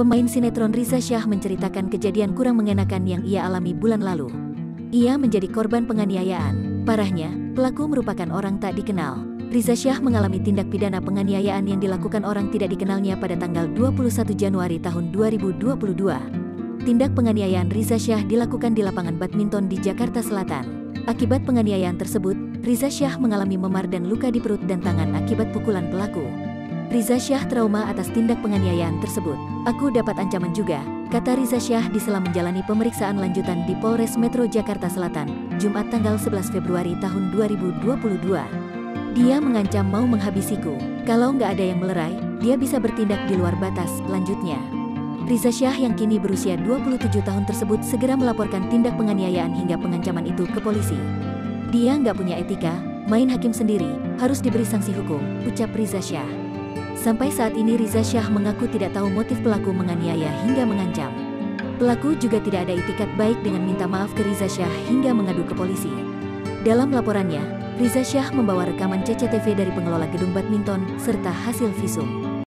Pemain sinetron Riza Shah menceritakan kejadian kurang mengenakan yang ia alami bulan lalu. Ia menjadi korban penganiayaan. Parahnya, pelaku merupakan orang tak dikenal. Riza Shah mengalami tindak pidana penganiayaan yang dilakukan orang tidak dikenalnya pada tanggal 21 Januari tahun 2022. Tindak penganiayaan Riza Shah dilakukan di lapangan badminton di Jakarta Selatan. Akibat penganiayaan tersebut, Riza Shah mengalami memar dan luka di perut dan tangan akibat pukulan pelaku. Riza Shah trauma atas tindak penganiayaan tersebut. "Aku dapat ancaman juga," kata Riza Shah di sela menjalani pemeriksaan lanjutan di Polres Metro Jakarta Selatan, Jumat tanggal 11 Februari tahun 2022. "Dia mengancam mau menghabisiku. Kalau nggak ada yang melerai, dia bisa bertindak di luar batas," lanjutnya. Riza Shah yang kini berusia 27 tahun tersebut segera melaporkan tindak penganiayaan hingga pengancaman itu ke polisi. "Dia nggak punya etika, main hakim sendiri, harus diberi sanksi hukum," ucap Riza Shah. Sampai saat ini Riza Shah mengaku tidak tahu motif pelaku menganiaya hingga mengancam. Pelaku juga tidak ada itikat baik dengan minta maaf ke Riza Shah hingga mengadu ke polisi. Dalam laporannya, Riza Shah membawa rekaman CCTV dari pengelola gedung badminton serta hasil visum.